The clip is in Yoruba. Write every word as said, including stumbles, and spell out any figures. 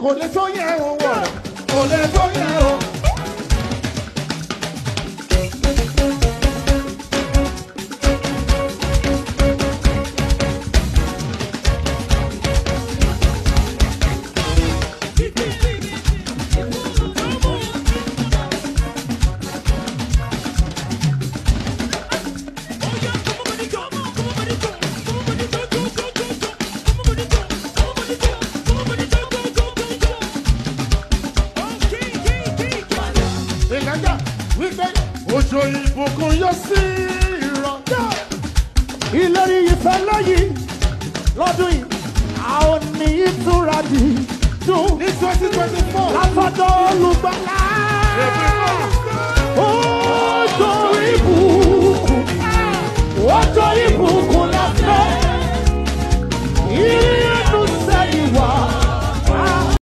kò lè tó yẹ o wọ̀ kò lè tó yẹ o. Òjò ìbùkún yóò sí ìrọ̀lẹ́. Ìlérí ìfẹ́ lẹ́yìn lọ́dún yìí. A ò ní ìtura dì dùn. Ní twenty twenty four. Látọ̀dọ̀ olùgbàlà. Òjò ìbùkún. Òjò ìbùkún.